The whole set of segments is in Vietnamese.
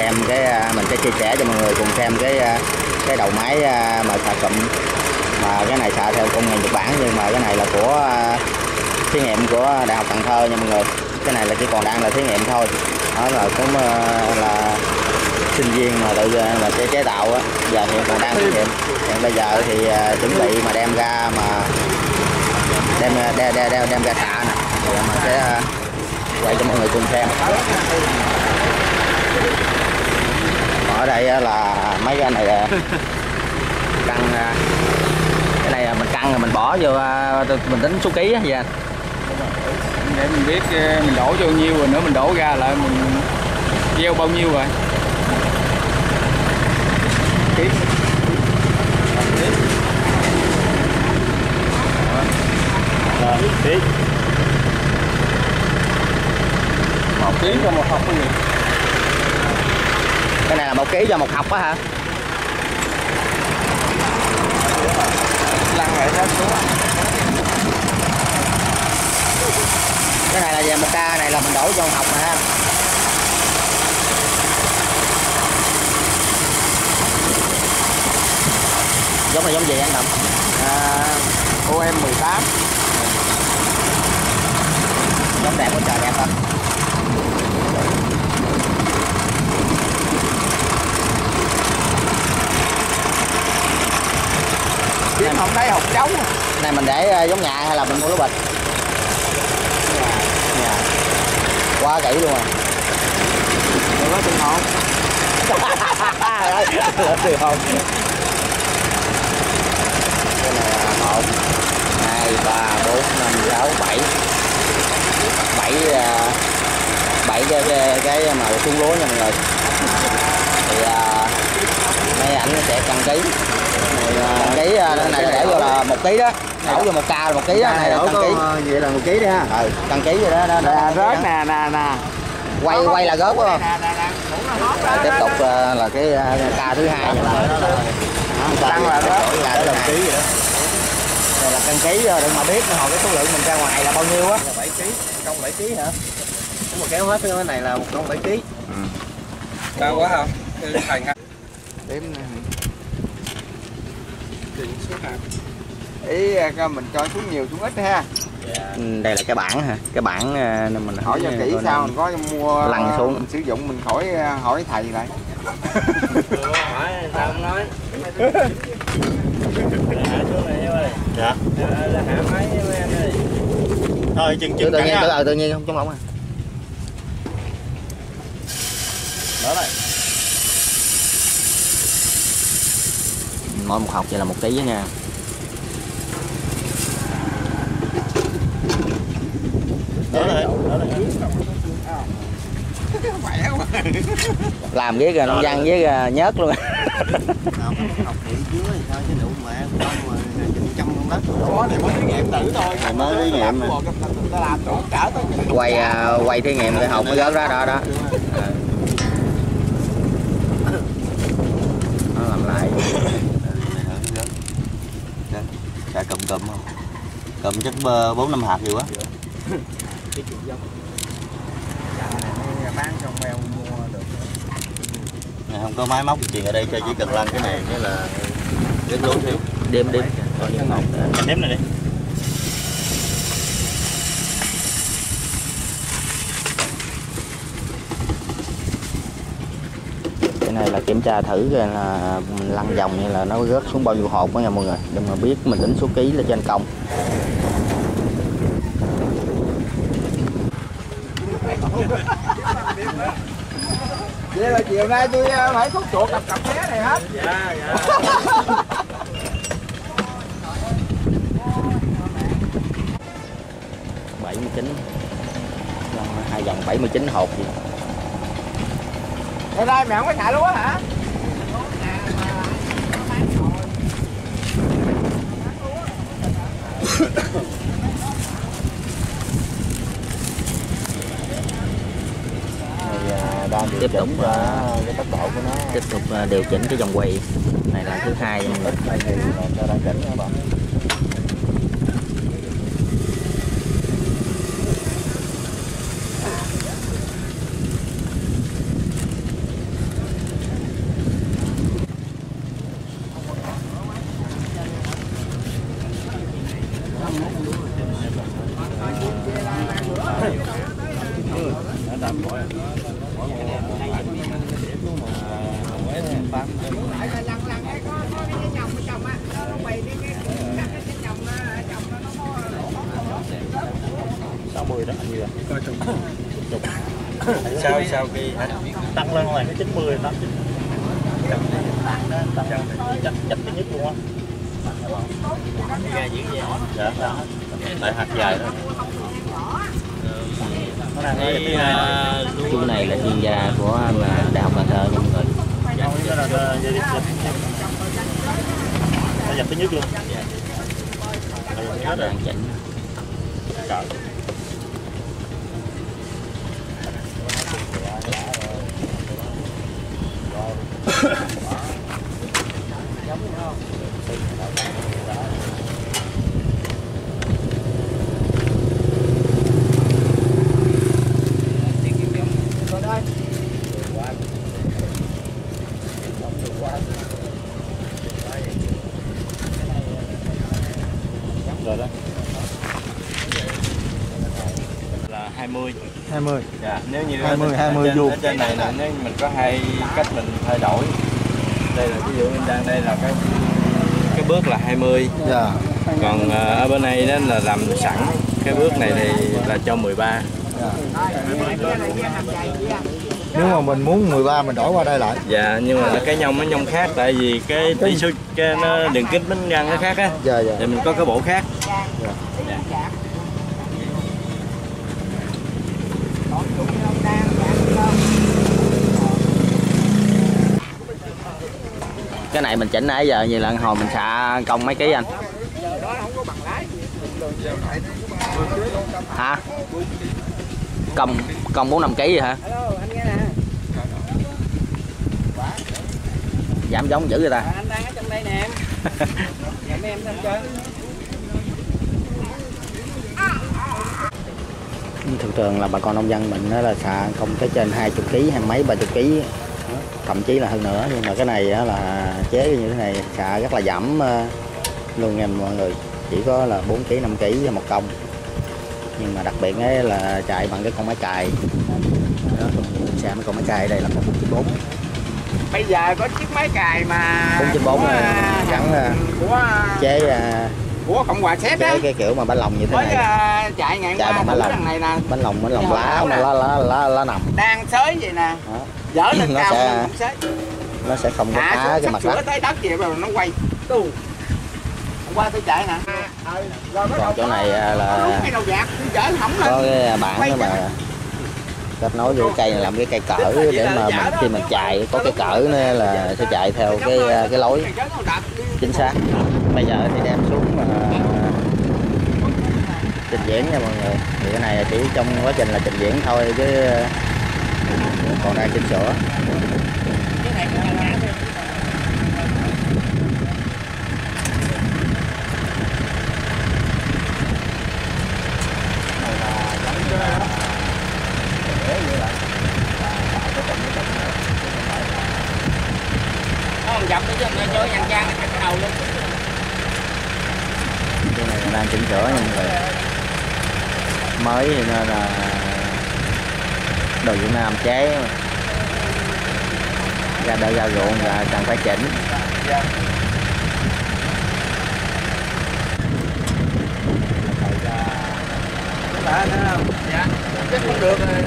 xem mình sẽ chia sẻ cho mọi người cùng xem cái đầu máy mà xạ cụm, mà cái này xạ theo công nghệ Nhật Bản, nhưng mà cái này là của thí nghiệm của Đại học Cần Thơ nha mọi người. Cái này là chỉ còn đang là thí nghiệm thôi, đó là cũng là sinh viên mà tự là chế tạo á, giờ hiện còn đang thí nghiệm. Hiện bây giờ thì chuẩn bị mà đem ra xạ nè, rồi mình sẽ quay cho mọi người cùng xem. Ở đây là mấy cái này căng, cái này mình căng rồi mình bỏ vô, mình tính số ký á vậy anh. Để mình biết mình đổ vô nhiêu rồi nữa mình đổ ra lại mình gieo bao nhiêu rồi. Ký. Ký. 1 ký cho một học cái gì? Cái này là 1 ký cho một học á hả? Lăn lại hết xuống. Cái này là về 1 ca, này là mình đổ vô học mà ha. Giống gì anh Đồng? OM18. Giống đẹp quá trời, đẹp không? Chứ không thấy hột trống. Này mình để giống nhà hay là mình mua lúa bịch? Nhà. Quá kỹ luôn rồi. Rồi có từng hột. Từ hột. Cái này là 1, 2, 3, 4, 5, 6, 7. 7 cái màu xuống lúa nha mọi người. Thì mấy ảnh sẽ cân ký. Cân ký này để vô là 1 ký đó, đổ vô 1 ca là 1 ký đó, này là cân ký. Vậy là 1 ký đi ha. Cân ký vậy đó. Rớt nè. Quay là gớt phải không? Tiếp tục là cái ca thứ 2 nha. Tăng là đó. Ca thứ 2 vậy đó. Đây là cân ký đừng mà biết hồi cái số lượng mình ra ngoài là bao nhiêu á. 7 kg, công 7 kg hả? Nếu mà kéo hết cái này là 1 công 7 kg. Cao quá không? Thành ha. Đếm nè. Ý mình cho xuống nhiều xuống ít ha. Đây là cái bảng ha, cái bảng nên mình Hỏi cho kỹ sao mình có mua lăn xuống mình sử dụng, mình hỏi thầy lại. Hỏi sao không nói. Hạ xuống này ơi. Dạ. Là hạ máy mấy anh ơi. Thôi chừng tự nhiên tự nhiên không chống lỏng à. Đó lại. Mỗi một hộp vậy là 1 ký nha. Đó lại. Làm với nông dân với nhớt luôn. Học thị dưới thì sao chứ đủ mẹ không trăm con đất. Đó thì mới thí nghiệm thử thôi. Mới thí nghiệm mà. Ta làm đủ cả tới Quay thí nghiệm cái hộp mới rớt ra đó. Nó làm lại. Xạ cụm không? Cụm chắc 4-5 hạt gì quá. bán trong mèo mua được. Này không có máy móc gì ở đây cho chỉ cần lăn cái này cái là đếm lúa xíu. Đếm. Đếm này đi. Cái này là kiểm tra thử rồi là mình lăn vòng như là nó rớt xuống bao nhiêu hột đó nha mọi người, để mà biết mình tính số ký là trên công. Vậy là chiều nay tôi phải thuốc chuột cặp vé này hết. Dạ. 79. 2 vòng 79 hột gì. Đây đây mày không có xả lúa hả? Đang tiếp tục cái tốc độ của nó, tiếp tục điều chỉnh cái vòng quay này là thứ 2 nha mọi người. Sau khi tăng lên ngoài cái 90 80 chắc thứ nhất luôn á. Dạ, tại hạt dài đó. Chú này là chuyên gia của Đại học Cần Thơ nha mọi người. Dập thứ nhất luôn. Đang chỉnh. Rồi đó. Là 20. Dạ, nếu như 20 vuông. Ở trên này là nếu mình có hai cách mình thay đổi. Đây là ví dụ mình đang đây là cái bước là 20. Dạ. Còn ở bên này đó là làm sẵn. Cái bước này thì là cho 13. Dạ. Nếu mà mình muốn 13 mình đổi qua đây lại. Dạ, nhưng mà cái nhông nó nhông khác, tại vì cái tỷ số nó đường kính bánh răng nó khác á. Dạ, dạ. Thì mình có cái bộ khác. Dạ. Cái này mình chỉnh nãy giờ như là hồi mình xạ công mấy ký anh? Hả? Công 4-5 kg vậy hả? Giảm giống dữ người ta. Anh đang ở trong đây nè em. Giảm em lên chơi. Thường thường là bà con nông dân mình đó là xạ công tới trên 20 kg hay mấy 30 kg, thậm chí là hơn nữa. Nhưng mà cái này là chế như thế này xạ rất là giảm luôn nha mọi người, chỉ có là 4 kg 5 kg một công. Nhưng mà đặc biệt ấy là chạy bằng cái con máy cày đó, mình xạ mấy con máy cày đây là 494. Bây giờ có chiếc máy cày mà 494 là gắn chế của Cộng hòa Séc á, cái kiểu mà bánh lòng như thế mới này, chạy ngày chạy qua bằng bánh lòng này nè, bánh lòng lá nằm đang xới vậy nè, dở lên nó cao sẽ xới. Nó sẽ không có phá cái mặt đất. Tới đất vậy rồi nó quay tu. Hôm qua tôi chạy nè. Còn chỗ này là có cái bảng đó mà kết nối vô cây này, làm cái cây cỡ để mà khi mình chạy có cái cỡ nữa là sẽ chạy theo cái lối chính xác. Bây giờ thì đem xuống mà trình diễn nha mọi người. Thì cái này chỉ trong quá trình là trình diễn thôi chứ còn đang chỉnh sửa. Dập cái chân cho nhăn trang cái đầu luôn. Cái này đang chỉnh sửa nha mọi người. Mới thì nên là đồ Việt Nam chế ra đợi ra ruộng và cần phải chỉnh. Dạ, chắc không được rồi.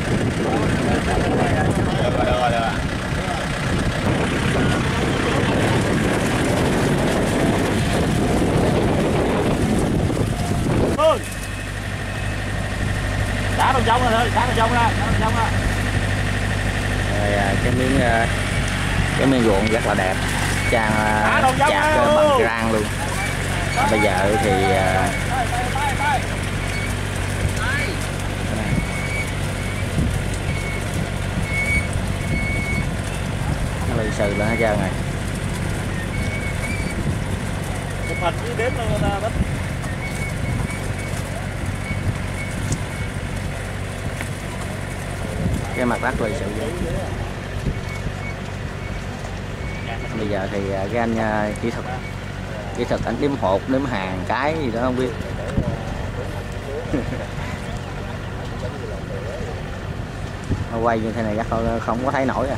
Đá đầu trong rồi thôi, đá đầu trong ra, Rồi cái miếng ruộng rất là đẹp, trang chạc bằng rang luôn. Bây giờ thì nó lì xừ lên hết trơn rồi. chụp hình với đếm luôn ta bích. Cái mặt đất lì xừ vậy. Bây giờ thì cái anh kỹ thuật ảnh đếm hột đếm hàng cái gì đó không biết. Quay như thế này chắc không có thấy nổi à.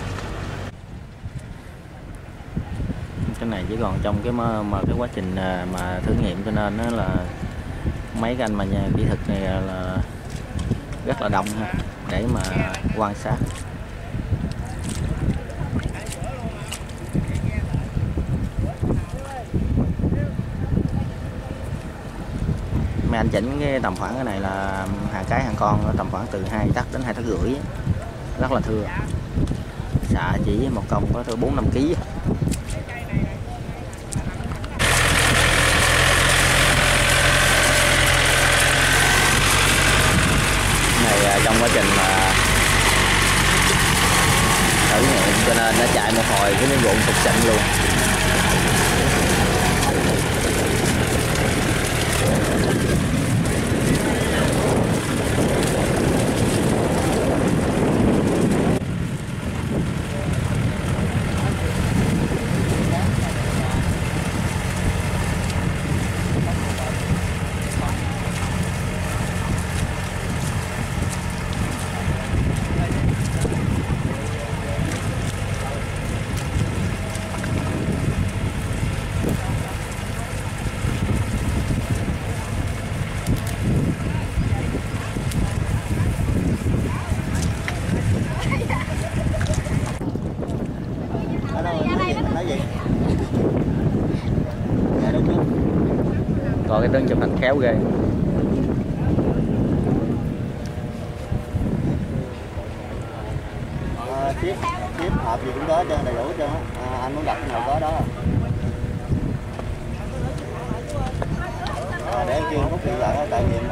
Cái này chỉ còn trong cái cái quá trình mà thử nghiệm, cho nên nó là mấy cái anh mà nhà kỹ thuật này là rất là đông ha, để mà quan sát. Mấy anh chỉnh cái tầm khoảng cái này là hàng cái hàng con tầm khoảng từ 2 tấc đến 2,5 tấc, rất là thưa. Xạ chỉ một công có tới 4-5 kg. Này trong quá trình mà thử nghiệm cho nên nó chạy một hồi cái miếng ruộng sụp sịnh luôn. Còn cái tướng chụp hình khéo ghê. Tiếp hộp gì cũng có cho đầy đủ cho anh muốn đặt cái nào có đó. Để em kêu Phúc đi lại tại vì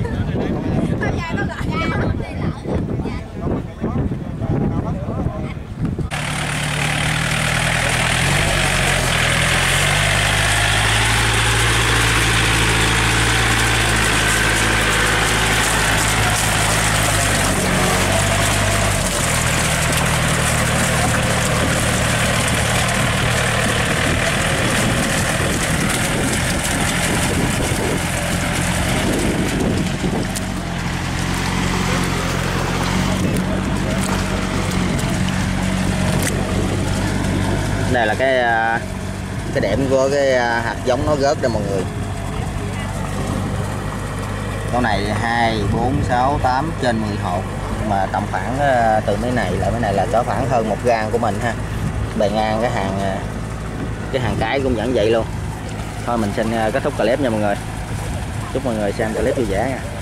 đây là cái điểm của cái hạt giống nó rớt đây mọi người. Con này 2, 4, 6, 8 trên 10 hột, mà tầm khoảng từ mấy này là có khoảng hơn 1 gang của mình ha. Bề ngang cái hàng cái cũng vẫn vậy luôn. Thôi mình xin kết thúc clip nha mọi người. Chúc mọi người xem clip vui vẻ nha.